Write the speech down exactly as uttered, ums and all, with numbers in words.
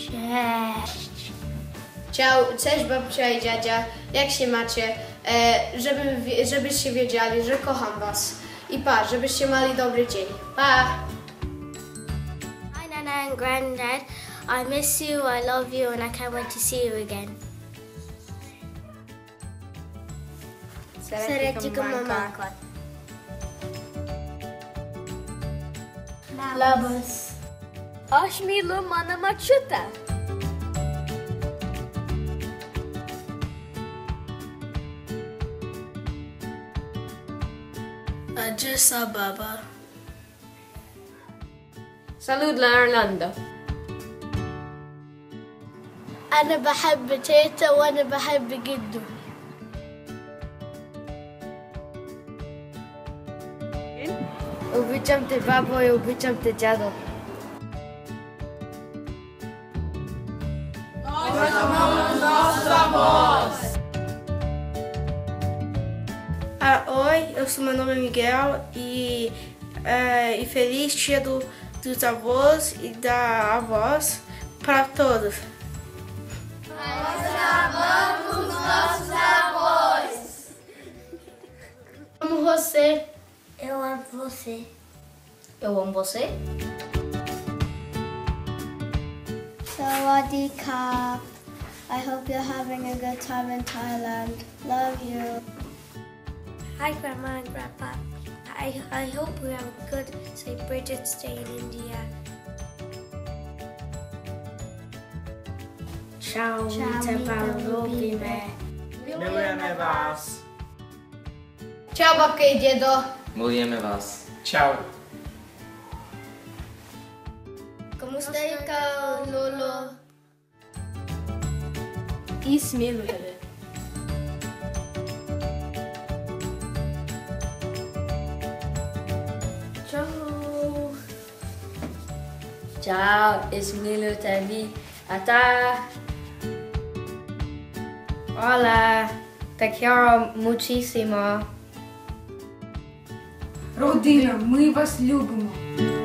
Cześć. Ciao, cześć babcia i dziadzia, jak się macie? E, żeby, żebyście wiedzieli, że kocham was. I pa, żebyście mieli dobry dzień. Pa! Hi Nana and Granddad, I miss you, I love you and I can't wait to see you again. Seretico mamanko. Labas. Aš myliu mano močiutę. Addis Ababa. Salud لأرلاندو. أنا بحب تيتا وأنا بحب جدو. Ubičam te babo i ubičam te djado. Ah, oi, eu sou meu nome é Miguel e, é, e feliz dia do, dos avós e da avós para todos. Nós amamos nossos avós. Amo você. Eu amo você. Eu amo você. Sawadee Krap. I hope you're having a good time in Thailand. Love you. Hi Grandma and Grandpa. I, I hope we have a good Saint Bridget's Day in India. Ciao, Ciao, mi Paolo, lubimy. Milujemy was. Ciao babka i dziedo. Milujemy was. Ciao. Kamusta ikaw, Lolo? Ismilu. Ciao. Ciao, Ismilu Tavi. Ata. Hola, te quiero muchísimo. Родина, ми вас любимо.